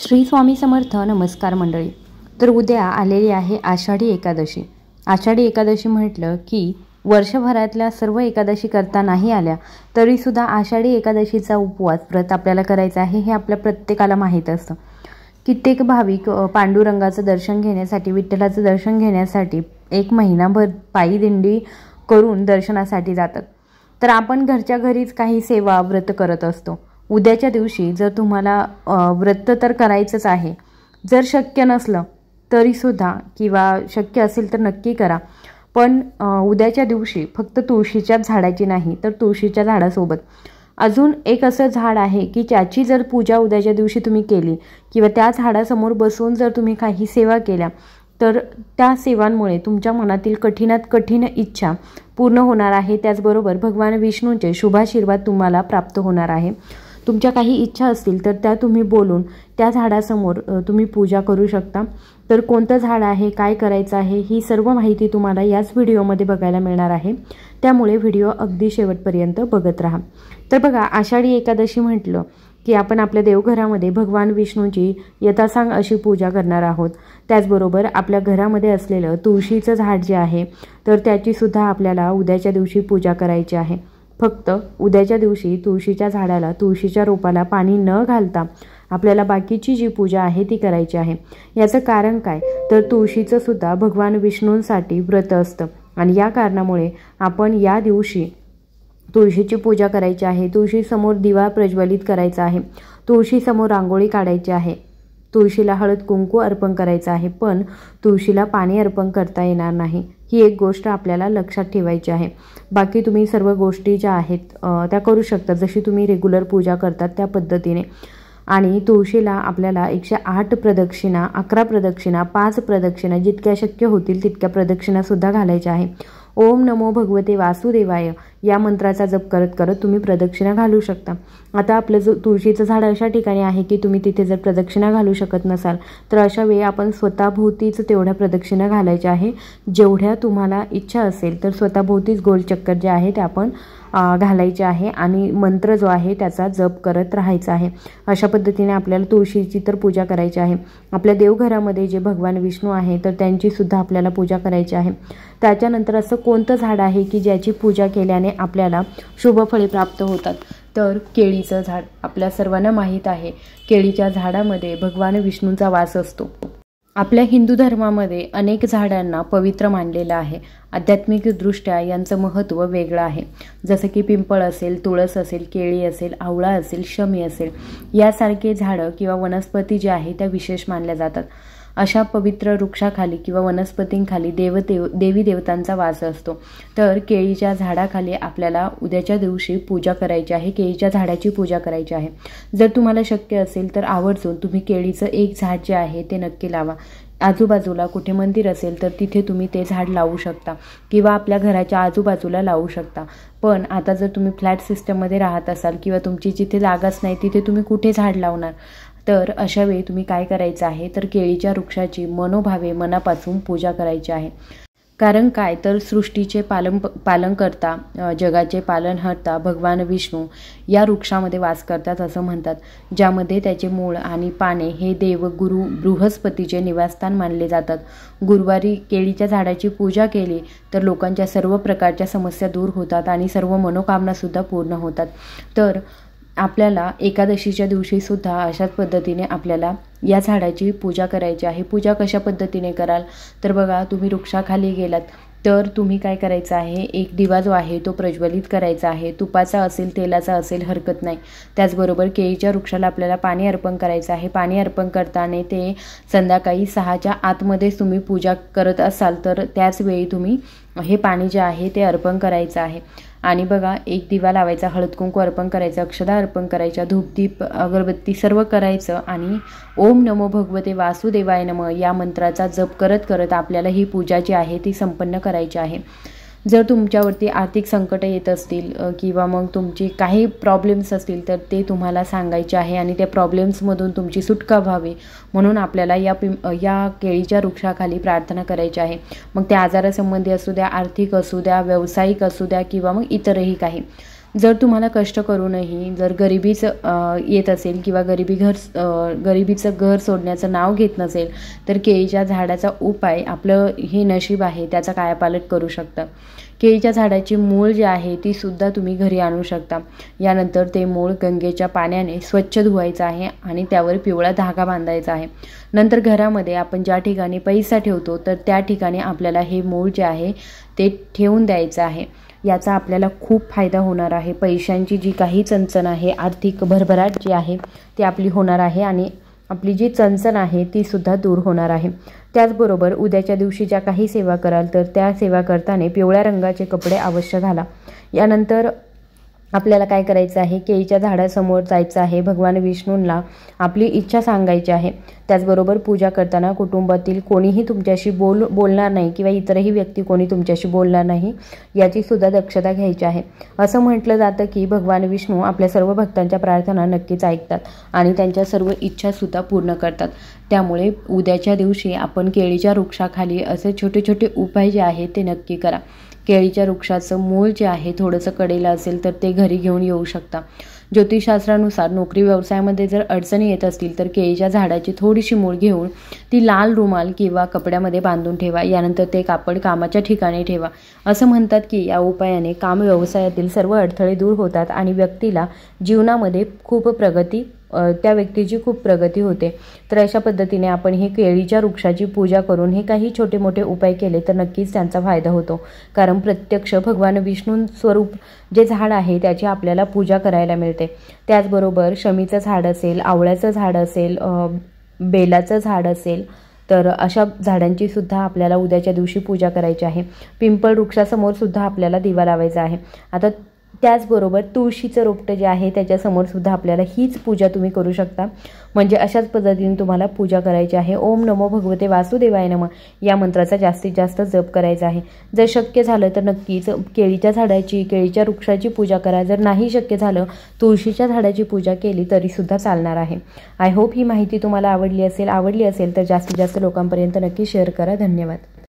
श्री स्वामी समर्थ. नमस्कार मंडळी. तर उद्या आलेली आहे आषाढी एकादशी. आषाढी एकादशी म्हटलं की वर्षभरातल्या सर्व एकादशी करता नाही आल्या तरीसुद्धा आषाढी एकादशीचा उपवास व्रत आपल्याला करायचा आहे हे आपल्या प्रत्येकाला माहीत असतं. कित्येक भाविक पांडुरंगाचं दर्शन घेण्यासाठी, विठ्ठलाचं दर्शन घेण्यासाठी एक महिनाभर पायी दिंडी करून दर्शनासाठी जातात. तर आपण घरच्या घरीच काही सेवा व्रत करत असतो. उद्याच्या दिवशी जर तुम्हाला व्रत तर करायचंच आहे, जर शक्य नसलं तरीसुद्धा किंवा शक्य असेल तर नक्की करा. पण उद्याच्या दिवशी फक्त तुळशीच्या झाडाची नाही तर तुळशीच्या झाडासोबत अजून एक असं झाड आहे की ज्याची जर पूजा उद्याच्या दिवशी तुम्ही केली किंवा त्या झाडासमोर बसून जर तुम्ही काही सेवा केल्या तर त्या सेवांमुळे तुमच्या मनातील कठीणात कठीण इच्छा पूर्ण होणार आहे. त्याचबरोबर भगवान विष्णूंचे शुभाशीर्वाद तुम्हाला प्राप्त होणार आहे. तुमच्या काही इच्छा असतील तर त्या तुम्ही बोलून त्या झाडासमोर तुम्ही पूजा करू शकता. तर कोणतं झाड आहे, काय करायचं आहे, ही सर्व माहिती तुम्हाला याच व्हिडिओमध्ये बघायला मिळणार आहे. त्यामुळे व्हिडिओ अगदी शेवटपर्यंत बघत राहा. तर बघा, आषाढी एकादशी म्हटलं की आपण आपल्या देवघरामध्ये भगवान विष्णूची यथासांग अशी पूजा करणार आहोत. त्याचबरोबर आपल्या घरामध्ये असलेलं तुळशीचं झाड जे आहे तर त्याचीसुद्धा आपल्याला उद्याच्या दिवशी पूजा करायची आहे. फक्त उद्याच्या दिवशी तुळशीच्या झाडाला, तुळशीच्या रोपाला पाणी न घालता आपल्याला बाकीची जी पूजा आहे ती करायची आहे. याचं कारण काय, तर तुळशीचं सुद्धा भगवान विष्णूंसाठी व्रत असतं आणि या कारणामुळे आपण या दिवशी तुळशीची पूजा करायची आहे. तुळशीसमोर दिवा प्रज्वलित करायचा आहे, तुळशीसमोर रांगोळी काढायची आहे, तुळशीला हळद कुंकू अर्पण करायचं आहे. पण तुळशीला पाणी अर्पण करता येणार नाही, ही एक गोष्ट आपल्याला लक्षात ठेवायची आहे. बाकी तुम्ही सर्व गोष्टी ज्या आहेत त्या करू शकता, जशी तुम्ही रेग्युलर पूजा करतात त्या पद्धतीने. आणि तुळशीला आपल्याला 108 प्रदक्षिणा, 11 प्रदक्षिणा, 5 प्रदक्षिणा, जितक्या शक्य होतील तितक्या प्रदक्षिणासुद्धा घालायच्या आहे. ओम नमो भगवते वासुदेवाय या मंत्राचा जप करत करत तुम्ही प्रदक्षिणा घालू शकता. आता आपलं जो तुळशीचं झाड अशा ठिकाणी आहे की तुम्ही तिथे जर प्रदक्षिणा घालू शकत नसाल तर अशा वेळी आपण स्वतःभोवतीच तेवढ्या प्रदक्षिणा घालायच्या आहे. जेवढ्या तुम्हाला इच्छा असेल तर स्वतःभोवतीच गोल चक्कर जे आहे ते आपण घालायचे आहे आणि मंत्र जो आहे त्याचा जप करत राहायचा आहे. अशा पद्धतीने आपल्याला तुळशीची तर पूजा करायची आहे. आपल्या देवघरामध्ये जे भगवान विष्णू आहे तर त्यांचीसुद्धा आपल्याला पूजा करायची आहे. त्याच्यानंतर असं कोणतं झाड आहे की ज्याची पूजा केल्याने आपल्याला शुभफळे प्राप्त होतात, तर केळीचं झाड. आपल्या सर्वांना माहीत आहे केळीच्या झाडामध्ये भगवान विष्णूंचा वास असतो. आपल्या हिंदू धर्मामध्ये अनेक झाडांना पवित्र मानलेलं आहे. आध्यात्मिकदृष्ट्या यांचं महत्त्व वेगळं आहे. जसं की पिंपळ असेल, तुळस असेल, केळी असेल, आवळा असेल, शमी असेल, यासारखे झाडं किंवा वनस्पती ज्या आहेत त्या विशेष मानल्या जातात. अशा पवित्र वृक्षाखाली किंवा वनस्पतींखाली देवी देवतांचा वास असतो. तर केळीच्या झाडाखाली आपल्याला उद्याच्या दिवशी पूजा करायची आहे, केळीच्या झाडाची पूजा करायची आहे. जर तुम्हाला शक्य असेल तर आवर्जून तुम्ही केळीचं एक झाड जे आहे ते नक्की लावा. आजूबाजूला कुठे मंदिर असेल तर तिथे तुम्ही ते झाड लावू शकता किंवा आपल्या घराच्या आजूबाजूला लावू शकता. पण आता जर तुम्ही फ्लॅट सिस्टममध्ये राहत असाल किंवा तुमची जिथे जागाच नाही तिथे तुम्ही कुठे झाड लावणार, तर अशा वेळी तुम्ही काय करायचं आहे तर केळीच्या वृक्षाची मनोभावे मनापासून पूजा करायची आहे. कारण काय, तर सृष्टीचे पालनकर्ता, जगाचे पालनहर्ता भगवान विष्णू या वृक्षामध्ये वास करतात असं म्हणतात, ज्यामध्ये त्याचे मूळ आणि पाने हे देव गुरु बृहस्पतीचे निवासस्थान मानले जातात. गुरुवारी केळीच्या झाडाची पूजा केली तर लोकांच्या सर्व प्रकारच्या समस्या दूर होतात आणि सर्व मनोकामनासुद्धा पूर्ण होतात. तर आपल्याला एकादशीच्या दिवशीसुद्धा अशाच पद्धतीने आपल्याला या झाडाची पूजा करायची आहे. पूजा कशा पद्धतीने कराल, तर बघा, तुम्ही वृक्षाखाली गेलात तर तुम्ही काय करायचं आहे, एक दिवा जो आहे तो प्रज्वलित करायचा आहे. तुपाचा असेल, तेलाचा असेल, हरकत नाही. त्याचबरोबर केळीच्या वृक्षाला आपल्याला पाणी अर्पण करायचं आहे. पाणी अर्पण करताना ते संध्याकाळी 6च्या आतमध्येच तुम्ही पूजा करत असाल तर त्याच वेळी तुम्ही हे पाणी जे आहे ते अर्पण करायचं आहे. आणि बघा, एक दिवा लावायचा, हळद कुंकू अर्पण करायचं, अक्षदा अर्पण करायच्या, धूपदीप अगरबत्ती सर्व करायचं आणि ओम नमो भगवते वासुदेवाय नमः या मंत्राचा जप करत करत आपल्याला ही पूजा जी आहे ती संपन्न करायची आहे. जर तुमच्यावरती आर्थिक संकट येत असतील किंवा मग तुमची काही प्रॉब्लेम्स असतील तर ते तुम्हाला सांगायचे आहे आणि त्या प्रॉब्लेम्समधून तुमची सुटका व्हावी म्हणून आपल्याला या केळीच्या वृक्षाखाली प्रार्थना करायची आहे. मग ते आजारासंबंधी असू द्या, आर्थिक असू द्या, व्यावसायिक असू द्या किंवा मग इतरही काही. जर तुम्हाला कष्ट करूनही जर गरिबीच येत असेल किंवा गरिबीचं घर सोडण्याचं नाव घेत नसेल तर केळीच्या झाडाचा उपाय आपलं हे नशीब आहे त्याचा कायापालट करू शकतं. केळीच्या झाडाची मूळ जी आहे ती सुद्धा तुम्ही घरी आणू शकता. यानंतर ते मूळ गंगेच्या पाण्याने स्वच्छ धुवायचं आहे आणि त्यावर पिवळा धागा बांधायचा आहे. नंतर घरामध्ये आपण ज्या ठिकाणी पैसा ठेवतो तर त्या ठिकाणी आपल्याला हे मूळ जे आहे ते ठेवून द्यायचं आहे. याचा आपल्याला खूप फायदा होणार आहे. पैशांची जी काही चणचण आहे, आर्थिक भरभराट जी आहे ती आपली होणार आहे आणि आपली जी चणचण आहे ती सुद्धा दूर होणार आहे. त्याचबरोबर उद्याच्या दिवशी ज्या काही सेवा कराल तर त्या सेवा करताना पिवळ्या रंगाचे कपडे अवश्य घाला. यानंतर आपल्याला काय करायचं आहे, केळीच्या झाडासमोर जायचं आहे. भगवान विष्णूंना आपली इच्छा सांगायची आहे. त्याचबरोबर पूजा करताना कुटुंबातील कोणीही तुमच्याशी बोलणार नाही किंवा इतरही व्यक्ती कोणी तुमच्याशी बोलणार नाही याची सुद्धा दक्षता घ्यायची आहे. असं म्हटलं जातं की भगवान विष्णू आपल्या सर्व भक्तांच्या प्रार्थना नक्कीच ऐकतात आणि त्यांच्या सर्व इच्छासुद्धा पूर्ण करतात. त्यामुळे उद्याच्या दिवशी आपण केळीच्या वृक्षाखाली असे छोटे छोटे उपाय जे आहेत ते नक्की करा. केळीच्या वृक्षाचं मूळ जे आहे थोडंसं कडेला असेल तर ते घरी घेऊन येऊ शकता. ज्योतिषशास्त्रानुसार नोकरी व्यवसायामध्ये जर अडचणी येत असतील तर केळीच्या झाडाची थोडीशी मूळ घेऊन ती लाल रुमाल किंवा कपड्यामध्ये बांधून ठेवा. यानंतर ते कापड कामाच्या ठिकाणी ठेवा. असं म्हणतात की या उपायाने काम व्यवसायातील सर्व अडथळे दूर होतात आणि व्यक्तीला जीवनामध्ये त्या व्यक्तीची खूप प्रगती होते. तर अशा पद्धतीने आपण हे केळीच्या वृक्षाची पूजा करून हे काही छोटे मोठे उपाय केले तर नक्कीच त्यांचा फायदा होतो. कारण प्रत्यक्ष भगवान विष्णू स्वरूप जे झाड आहे त्याची आपल्याला पूजा करायला मिळते. त्याचबरोबर शमीचं झाड असेल, आवळ्याचं झाड असेल, बेलाचं झाड असेल तर अशा झाडांची सुद्धा आपल्याला उद्याच्या दिवशी पूजा करायची आहे. पिंपळ वृक्षासमोर सुद्धा आपल्याला दिवा लावायचा आहे. आता त्याचबरोबर तुळशीचं रोपटं जे आहे त्याच्यासमोर सुद्धा आपल्याला हीच पूजा तुम्ही करू शकता. म्हणजे अशाच पद्धतीने तुम्हाला पूजा करायची आहे. ओम नमो भगवते वासुदेवाय नमः या मंत्राचा जास्तीत जास्त जप करायचा आहे. जर शक्य झालं तर नक्कीच केळीच्या केळीच्या वृक्षाची पूजा करा. जर नाही शक्य झालं तुळशीच्या झाडाची पूजा केली तरीसुद्धा चालणार आहे. आय होप ही माहिती तुम्हाला आवडली असेल तर जास्तीत जास्त लोकांपर्यंत नक्की शेअर करा. धन्यवाद.